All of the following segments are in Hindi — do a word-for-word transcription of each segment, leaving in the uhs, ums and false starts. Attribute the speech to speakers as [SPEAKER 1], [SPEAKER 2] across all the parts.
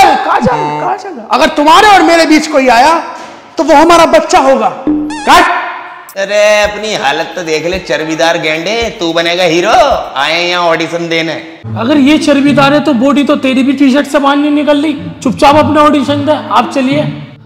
[SPEAKER 1] काजल काजल काजल, अगर तुम्हारे और मेरे बीच कोई आया तो वो हमारा बच्चा होगा। काट।
[SPEAKER 2] अरे अपनी हालत तो देख ले, चर्बीदार गेंडे, तू बनेगा हीरो। आए यहाँ ऑडिशन देने।
[SPEAKER 1] अगर ये चर्बीदार है तो बॉडी तो तेरी भी टी शर्ट से बाहर नहीं निकल रही। चुपचाप अपना ऑडिशन दे। आप चलिए।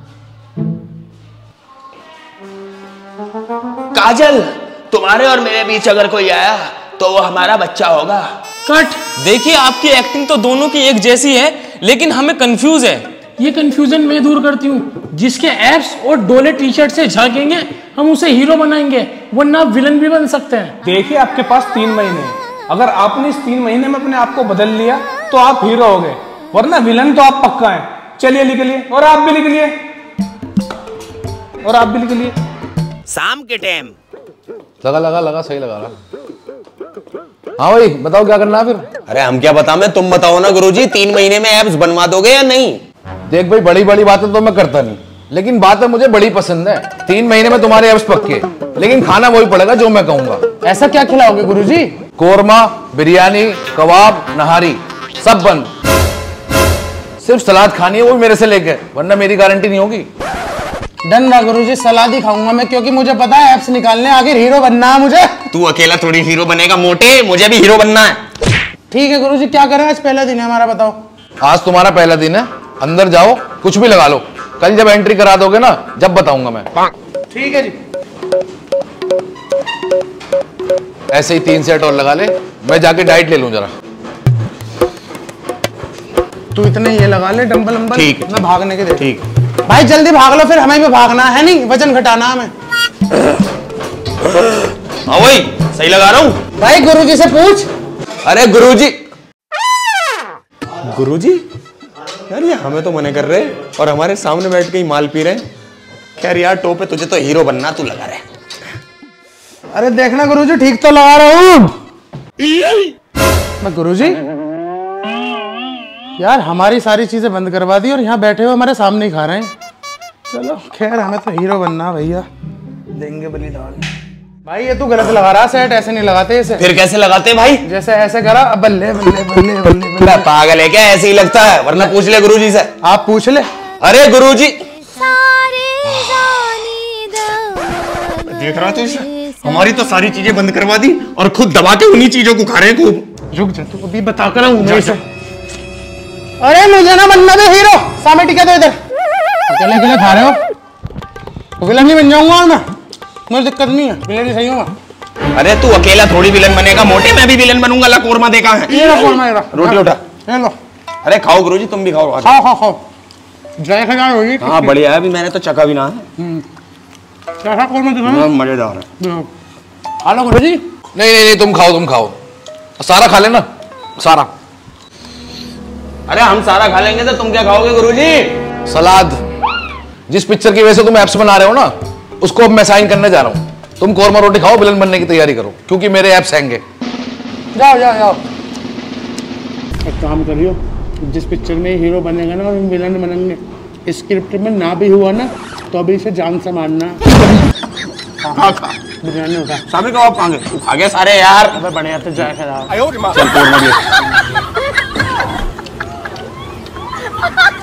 [SPEAKER 2] काजल, तुम्हारे और मेरे बीच अगर कोई आया तो वो हमारा बच्चा होगा।
[SPEAKER 1] कट।
[SPEAKER 3] देखिए आपकी एक्टिंग तो दोनों की एक जैसी है, लेकिन हमें कंफ्यूज है।
[SPEAKER 1] ये कंफ्यूजन मैं दूर करती हूँ। जिसके एब्स और डोले टी शर्ट से झांकेंगे हम उसे हीरो बनाएंगे, वरना विलन भी बन सकते हैं।
[SPEAKER 4] देखिए आपके पास तीन महीने हैं। अगर आपने इस तीन महीने में अपने आप को बदल लिया तो आप हीरो हो गए, वरना विलन तो आप पक्का हैं। चलिए लिख लिए, और आप भी लिख लिए, और आप भी लिख लिए।
[SPEAKER 2] शाम के टाइम
[SPEAKER 5] लगा लगा लगा सही लगा रहा। हाँ भाई बताओ क्या करना है फिर।
[SPEAKER 2] अरे हम क्या बताओ, मैं तुम बताओ ना गुरुजी, तीन महीने में एब्स बनवा दोगे या नहीं?
[SPEAKER 5] देख भाई, बड़ी बड़ी बातें तो मैं करता नहीं, लेकिन बातें मुझे बड़ी पसंद है। तीन महीने में तुम्हारे एब्स पक्के, लेकिन खाना वही पड़ेगा जो मैं कहूंगा।
[SPEAKER 1] ऐसा क्या खिलाओगे गुरुजी?
[SPEAKER 5] कोरमा, बिरयानी, कबाब, नहारी सब बंद। सिर्फ सलाद खानी है, वो भी मेरे से लेके, वरना मेरी गारंटी नहीं होगी।
[SPEAKER 1] डन ना गुरुजी, सलाद ही खाऊंगा मैं, क्योंकि मुझे पता है एब्स निकालने, आखिर हीरो बनना है मुझे।
[SPEAKER 2] तू अकेला थोड़ी हीरो बनेगा मोटे, मुझे भी हीरो बनना है।
[SPEAKER 1] ठीक है गुरुजी, क्या करें? आज पहला दिन है हमारा, बताओ।
[SPEAKER 5] आज तुम्हारा पहला दिन है, अंदर जाओ, कुछ भी लगा लो। कल जब एंट्री करा दोगे ना, जब बताऊंगा मैं।
[SPEAKER 1] ठीक है जी।
[SPEAKER 5] ऐसे ही तीन सेट और लगा ले, मैं जाके डाइट ले लूं जरा।
[SPEAKER 1] तू इतने ये लगा ले डंबल वंबल।
[SPEAKER 2] ठीक है,
[SPEAKER 1] मैं भागने के दे।
[SPEAKER 2] ठीक
[SPEAKER 1] भाई जल्दी भाग लो, फिर हमें भी भागना है, नहीं वजन घटाना हमें।
[SPEAKER 2] हाँ वही सही लगा रहा हूँ।
[SPEAKER 1] भाई गुरुजी से पूछ।
[SPEAKER 2] अरे गुरुजी, गुरुजी यार ये हमें तो मना कर रहे और हमारे सामने बैठ के ही माल पी रहे। खैर यार टोपे, तुझे तो हीरो बनना, तू लगा रहे।
[SPEAKER 1] अरे देखना गुरुजी, ठीक तो लगा रहा हूँ मैं। गुरुजी यार हमारी सारी चीजें बंद करवा दी और यहाँ बैठे हुए हमारे सामने ही खा रहे हैं। चलो खैर, हमें तो हीरो बनना भैया, देंगे बलिदान। भाई ये तू गलत लगा रहा सेट, ऐसे नहीं लगाते इसे।
[SPEAKER 2] फिर कैसे लगाते भाई?
[SPEAKER 1] जैसे ऐसे करा, अब बल्ले बल्ले बल्ले बल्ले बल्ले।
[SPEAKER 2] पागल है क्या? ऐसे ही लगता है, वरना पूछ ले गुरुजी से।
[SPEAKER 1] आप पूछ ले। अरे
[SPEAKER 2] गुरुजी देख रहा तू, हमारी तो सारी चीजें बंद करवा दी और खुद दबा के उन्हीं चीजों को खा रहे हैं खूब।
[SPEAKER 1] रुक जा, तू अभी बता कर हूँ मैं इसे। अरे मुझे ना बनना भी हीरो, सामने टिका दो इधर। अकेले अकेले खा रहे हो, विलन नहीं बन जाऊंगा और मैं, मुझे दिक्कत नहीं है, विलन ही सही होगा।
[SPEAKER 2] अरे तू अकेला थोड़ी विलन बनेगा मोटे, मैं भी विलन बनूंगा। ला कोरमा देखा है?
[SPEAKER 1] ये लो कोरमा, ये लो
[SPEAKER 2] रोटी उठा,
[SPEAKER 1] ये लो।
[SPEAKER 2] अरे खाओ गुरुजी, तुम भी खाओ।
[SPEAKER 1] खाओ खाओ खाओ, जय खजान होगी।
[SPEAKER 2] हाँ बढ़िया है, अभी मैंने तो चखा भी ना है।
[SPEAKER 1] कैसा कोरमा दिखा?
[SPEAKER 2] मजेदार है।
[SPEAKER 1] खा लो गुरुजी।
[SPEAKER 5] नहीं नहीं नहीं, तुम खाओ तुम खाओ, सारा खा लेना सारा।
[SPEAKER 2] अरे हम सारा खा लेंगे तो तुम क्या खाओगे गुरुजी?
[SPEAKER 5] सलाद। जिस पिक्चर की वजह से तुम एप्स बना रहे हो ना, उसको अब मैं साइन करने जा रहा हूँ। तुम कोरमा रोटी खाओ, विलन बनने की तैयारी करो, क्योंकि मेरे एप्स हैंगे।
[SPEAKER 1] जाओ जाओ जाओ। एक काम करियो, जिस पिक्चर में हीरो बनेगा ना हम विलन बनेंगे। स्क्रिप्ट में ना भी हुआ ना तो अभी इसे जान से मारना।
[SPEAKER 2] खा खा
[SPEAKER 1] बिरयानी उठा।
[SPEAKER 2] शामी कबाब खाएंगे, तू खा गया सारे यार।
[SPEAKER 1] अबे बढ़िया, तो जाए खराब।
[SPEAKER 2] चल कोरमा भी।